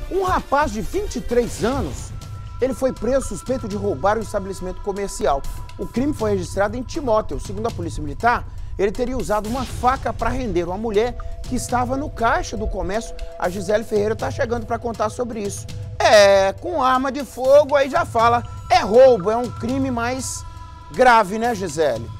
Um rapaz de 23 anos, ele foi preso suspeito de roubar um estabelecimento comercial. O crime foi registrado em Timóteo. Segundo a Polícia Militar, ele teria usado uma faca para render uma mulher que estava no caixa do comércio. A Gisele Ferreira está chegando para contar sobre isso. Com arma de fogo aí já fala, é roubo, é um crime mais grave, né, Gisele?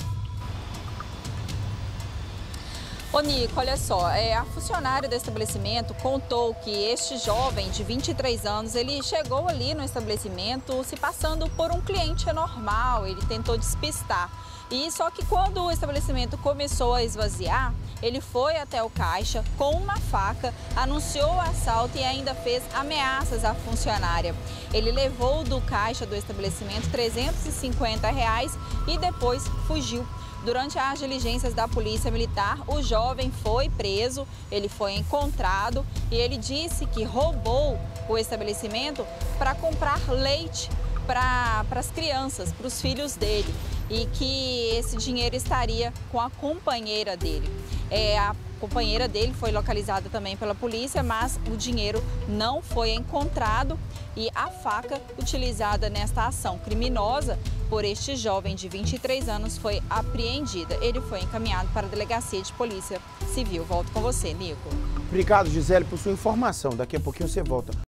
Ô Nico, olha só, a funcionária do estabelecimento contou que este jovem de 23 anos, ele chegou ali no estabelecimento se passando por um cliente normal, ele tentou despistar. E só que quando o estabelecimento começou a esvaziar, ele foi até o caixa com uma faca, anunciou o assalto e ainda fez ameaças à funcionária. Ele levou do caixa do estabelecimento R$350 e depois fugiu. Durante as diligências da Polícia Militar, o jovem foi preso, ele foi encontrado e ele disse que roubou o estabelecimento para comprar leite para as crianças, para os filhos dele, e que esse dinheiro estaria com a companheira dele. A companheira dele foi localizada também pela polícia, mas o dinheiro não foi encontrado e a faca utilizada nesta ação criminosa por este jovem de 23 anos foi apreendida. Ele foi encaminhado para a Delegacia de Polícia Civil. Volto com você, Nico. Obrigado, Gisele, por sua informação. Daqui a pouquinho você volta.